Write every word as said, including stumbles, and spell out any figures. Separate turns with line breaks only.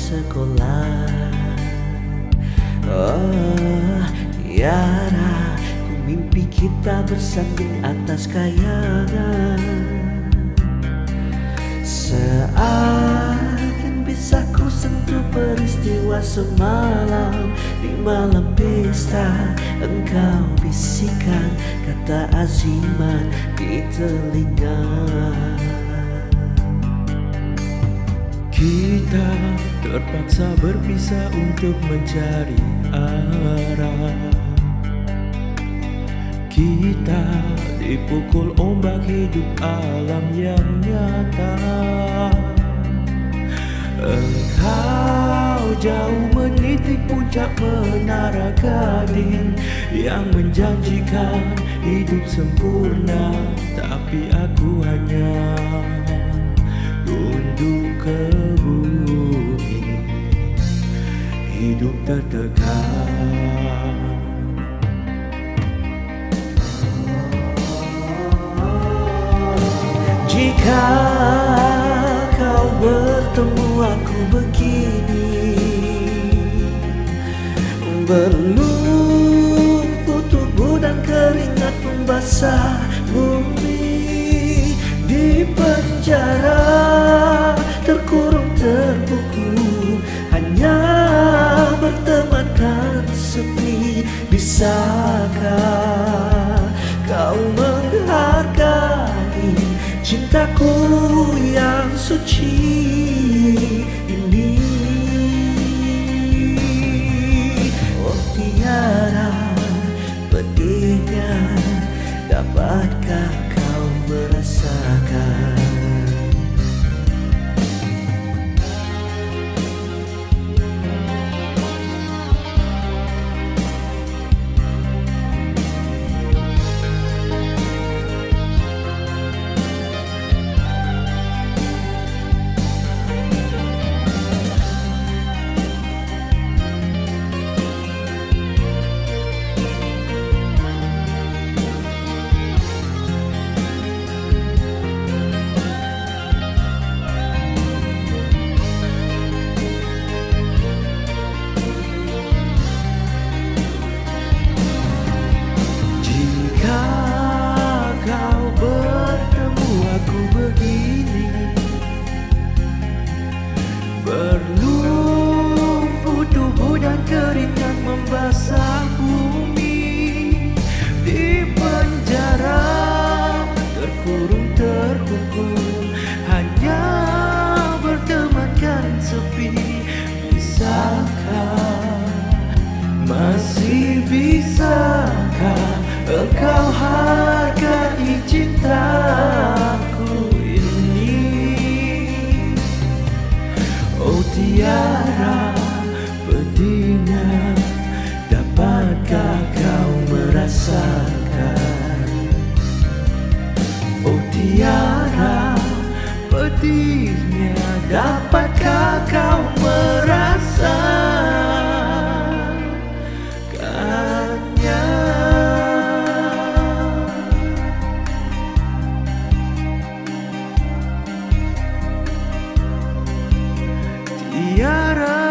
sekolah. Oh Tiara, ku mimpi kita bersanding atas kayangan. Seakan bisa ku sentuh peristiwa semalam. Di malam pesta engkau bisikan kata azimat di telinga.
Kita terpaksa berpisah untuk mencari arah. Kita dipukul ombak hidup alam yang nyata. Engkau jauh meniti puncak menara Gading yang menjanjikan hidup sempurna, tapi aku hanya tunduk ke bumi, hidup tertekan.
Jika kau bertemu aku begini, berlumpur tubuh dan keringat membasah bumi. Di penjara terkurung terbuku, hanya bertemankan sepi. Bisakah kau menghargai cintaku yang suci ini? Oh Tiara, pedihnya dapatkah kau merasakan?
Berlumpur tubuh dan keringat membasah bumi. Di penjara terkurung terhukum, hanya bertemankan sepi. Bisakah, masih bisakah engkau hargai cintaku ini? Oh Tiara, pedihnya dapatkah kau merasakan? Oh Tiara, pedihnya dapatkah kau merasakannya? Tiara,